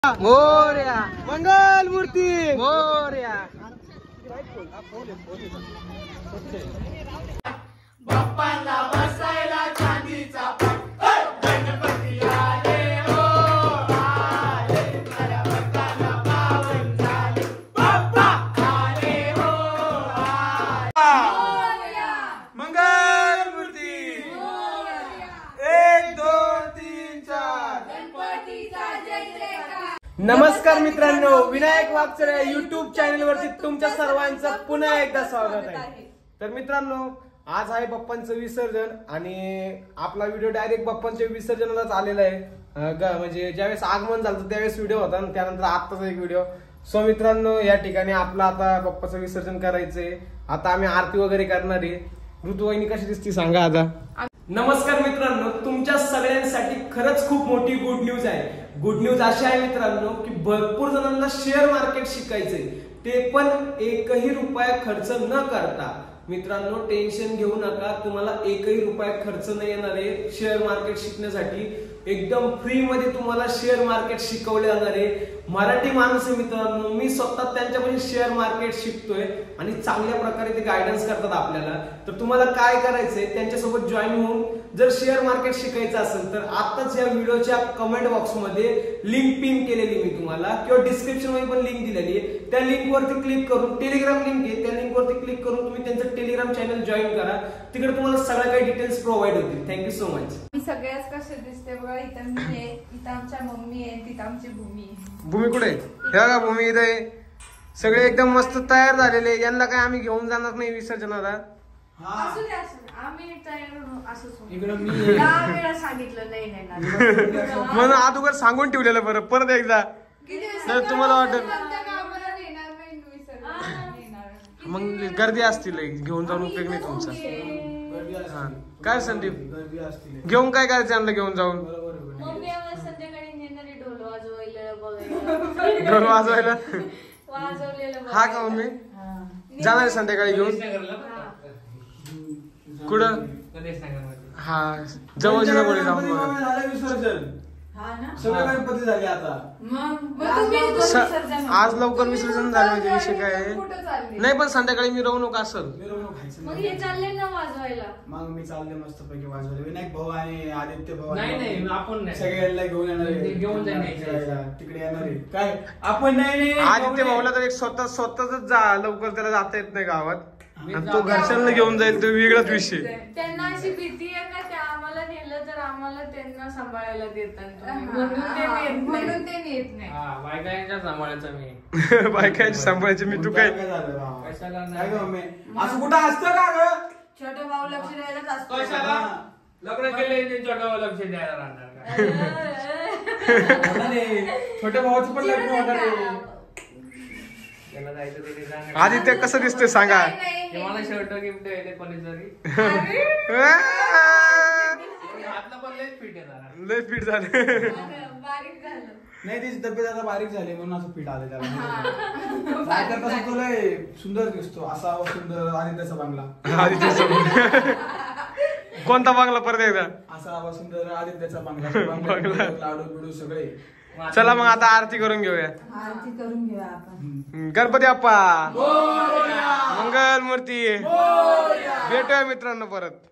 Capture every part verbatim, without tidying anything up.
मोरया मंगल मूर्ती मोरया बाप्पाला बसायला चांदीचा गणपती आले हो आले खऱ्या भक्ताला पावन झाले बाप्पा आले हो आले मंगल मूर्ती एक दोन तीन चार गणपतीचा जय जयकार। नमस्कार मित्रांनो, विनायक वाकचरे युट्यूब चॅनल वरती तुमच्या सर्वांचं पुन्हा एकदा स्वागत आहे। तर मित्रांनो, आज आहे बाप्पांचं विसर्जन आणि आपला व्हिडिओ डायरेक्ट बाप्पांच्या विसर्जनालाच आलेला आहे। म्हणजे ज्यावेळेस आगमन झालं त्यावेळेस व्हिडिओ होता आणि त्यानंतर आत्ताचा एक व्हिडिओ। सो मित्रांनो, या ठिकाणी आपलं आता बाप्पाचं विसर्जन करायचंय। आता आम्ही आरती वगैरे करणार आहे। ऋतुवाहिनी कशी दिसती सांगा आता। नमस्कार मित्रांनो, तुमच्या सगळ्यांसाठी खरंच खूप मोठी गुड न्यूज आहे। गुड न्यूज अशी आहे मित्रांनो की भरपूर जणांना शेअर मार्केट शिकायचंय, ते पण एकही रुपया खर्च न करता। मित्रांनो, टेन्शन घेऊ नका, तुम्हाला एकही रुपया खर्च नाही येणार आहे शेअर मार्केट शिकण्यासाठी। एकदम फ्री मध्ये तुम्हाला शेअर मार्केट शिकवले जाणार आहे। मराठी माणूस आहे मित्रांनो, मी स्वतः त्यांच्यापासून शेअर मार्केट शिकतोय आणि चांगल्या प्रकारे ते गायडन्स करतात आपल्याला। तर तुम्हाला काय करायचंय, त्यांच्यासोबत जॉईन होऊन जर शेअर मार्केट शिकायचं असेल तर आताच या व्हिडिओच्या कमेंट बॉक्स मध्ये लिंक पिन केलेली मी तुम्हाला किंवा डिस्क्रिप्शन मध्ये पण लिंक दिलेली आहे। त्या लिंक वरती क्लिक करून, टेलिग्राम लिंक आहे त्या लिंक वरती क्लिक करून तुम्ही त्यांचं टेलिग्राम चॅनल जॉईन करा। तिकडे तुम्हाला सगळ्या काही डिटेल्स प्रोव्हाइड होतील। Thank you so much. मी सगळ्याच कसे दिसते बघा, इथं मी आहे, इथं आमच्या मम्मी आहे, तिथं आमची भूमी आहे। भूमी कुठे? हे बघा भूमी इथे आहे। सगळे एकदम मस्त तयार झालेले। यांना काय आम्ही घेऊन जाणार नाही विसर्जनाला। असू दे असू दे, आम्ही तयार असंच इकडं मी दहा वेळा सांगितलं नाही नाही म्हणून अगोदर सांगून ठेवलेलं बरं, परत एकदा तर तुम्हाला वाटत मग गर्दी असतील, घेऊन जाऊन उपयोग नाही तुमचा। हा काय संदीप, गर्दी असतील घेऊन काय करायचं आणलं घेऊन जाऊन? मम्मी आम्हाला संध्याकाळी नेणारी ढोल वाजवायला बघायला, ढोल वाजवायला वाजवलेलं हा का मम्मी जाणार आहे संध्याकाळी घेऊन? कुठं? हा जवळच्या जवळ जाऊन बघा। विसर्जन हा ना, सगळे गणपती झाले आता। मग तुम्ही आज लवकर विसर्जन झालं म्हणजे विषय काय आहे कुठं चालले? नाही, पण संध्याकाळी मिरवणूक असेल। मिरवणूक खायचं मग हे चालले ना वाजवायला? मग मी चालले मस्त पैकी वाजवले। विनायक भाऊ आणि आदित्य भाऊ नाही नाही आपण नाही सगळ्यांना घेऊन येणार आहे। घेऊन जाणार फिरायला तिकडे येणार आहे। काय आपण नाही नाही आदित्य भाऊला तर एक स्वतः स्वतःच जा लवकर त्याला जाता येत नाही गावात, आणि तो घरच्यांना घेऊन जाईल तो वेगळाच विषय। त्यांना अशी भीती आहे का, ते आम्हाला नेलं तर आम्हाला त्यांना सांभाळायला देतात, म्हणून ते नेत नाही। बायकांच्या सांभाळायचं मी बायकांची सांभाळायची मी, तू काय कशाला काय गं मम्मी, असं कुठं असतं का ग? छोटा भाऊ लक्ष द्यायलाच असतो। कशाला लग्न केले छोट्या लक्ष द्यायला राहणार छोट्या भावाचं पण लग्न होणार आहे। त्याला जायचं तिथे जाणार। आदित्य कसं दिसतोय सांगा? मला शर्ट गिफ्ट आहे ते कोणीतरी हातला पण लय फिट आहे जरा, लय फिट झाले। बारीक झालं नाही, त्याची तब्येत आता बारीक झाली म्हणून असं फिट आलं त्याला। नाहीतर तसं तो लय सुंदर दिसतो, असा सुंदर आदित्याचा बांगला। आदित्य कोणता बांगला परत एकदा? असा सुंदर आदित्याचा बांगला, लाडू बिडू सगळे। चला मग आता आरती करून घेऊया। आरती करून घेऊया आपण। गणपती बाप्पा मंगल मूर्ती, भेटूया मित्रांनो परत।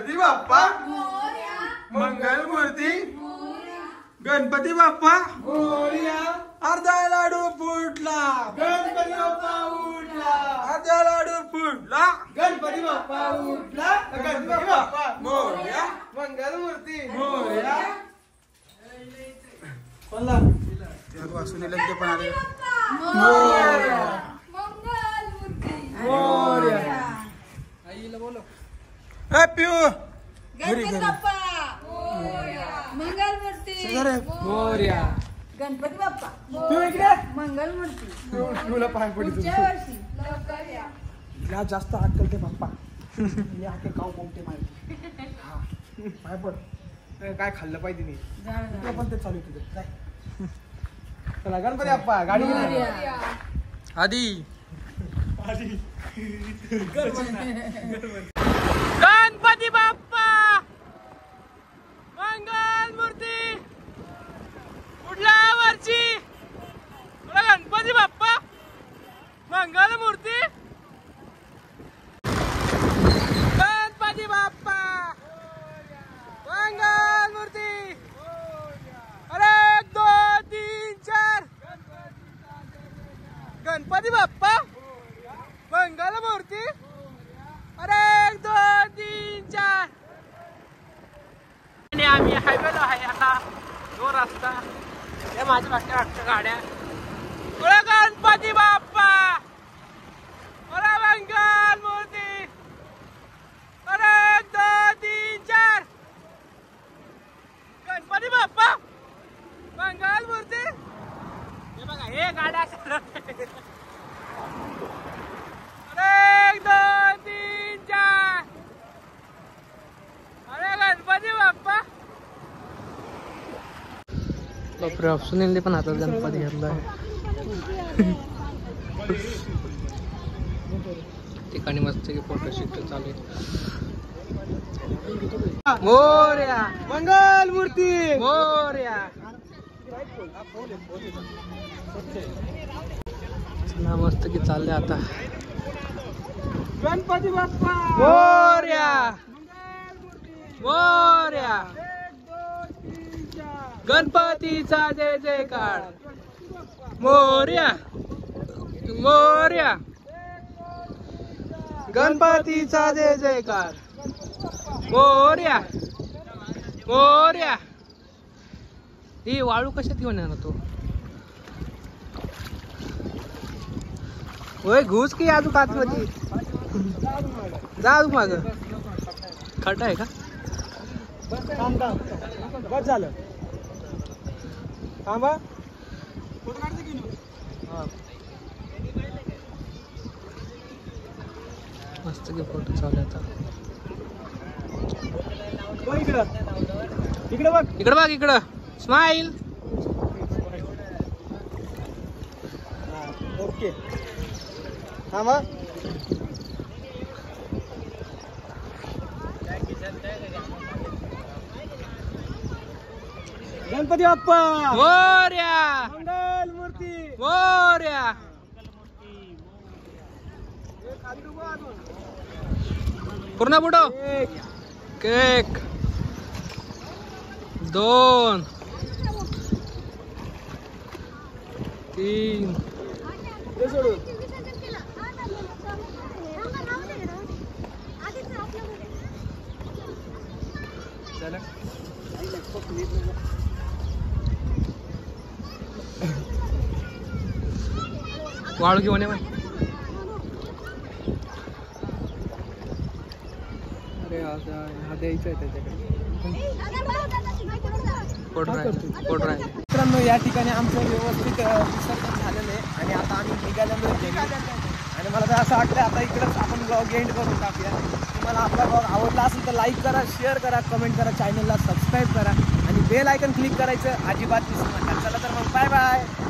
गणपती बाप्पा मंगल मूर्ती गणपती बाप्पा अर्धा लाडू फुटला गणपती बाप्पा उठला अर्धा लाडू फुटला गणपती बाप्पा उठला गणपती बाप्पा मोरया मंगल मूर्ती मोरया कोणला सुनील ते पण आले आईला बोलो हॅपी गणपती बाप्पा मंगलमूर्ती मोरया गणपती बाप्पा तू इकडे मंगलमूर्ती तुला पाय पडतो पुढच्या वर्षी लवकर या. या जास्त अक्कल ते बाप्पा मी हाके काव कोणते माहिती हा पाय पड काय खाल्लं पाहिजे नाही तुला पण ते चालू तुझं काय चला गणपती बाप्पा गाडी घेऊन या. आधी गणपती बाप्पा मंगल मूर्ती पुढल्या वर्षी गणपती बाप्पा मंगल मूर्ती गणपती बाप्पा मंगल मूर्ती अरे एक दोन तीन चार गणपती बाप्पा मंगल मूर्ती अरे एक दोन तीन चार आणि आम्ही हायवेला आहे आता तो रस्ता हे माझ्या मागच्या मागच्या गाड्या अरे गणपती बाप्पा अरे मंगल मूर्ती अरे एक दोन तीन चार गणपती बाप्पा मंगल मूर्ती हे बघा हे गाड्या एक दोन तीन चार अरे गणपती बाप्पा बापरे सुनील पण हातात गणपती घेतला ठिकाणी मस्त की फोटो शूट चालू मोरया मंगल मूर्ती मोरया चला मस्त की चालले आता गणपती बाप्पा मोरया मोरया गणपतीचा जय जयकार मोरया मोरया गणपतीचा जय जयकार मोरया मोरया ही वाळू कशात घेऊन येणार तो होय घुस की अजून काचमध्ये जा अजून माग खड्डा आहे का बस झालं थांबा मस्त की फोटो चालू आता इकडं इकडं बघ इकडं बघ इकडं स्माइल ओके थांबा गणपती बाप्पा मोरया मंगल मूर्ती मोरया पूर्ण बुडो एक दोन तीन वाळू घेऊन ये मग अरे हा द्यायचा आहे त्याच्याकडे फोटो राहिले फोटो राहिले मित्रांनो या ठिकाणी आमचं व्यवस्थित विसर्जन झालेलं आहे आणि आता आम्ही निघालेलो आणि मला तर असं वाटतं आता इकडंच आपण ब्लॉग एंड करून टाकूया तुम्हाला आपला ब्लॉग आवडला असेल तर लाईक करा शेअर करा कमेंट करा चॅनलला सबस्क्राईब करा आणि बेल आयकन क्लिक करायचं अजिबात विसरू नका चला तर मग बाय बाय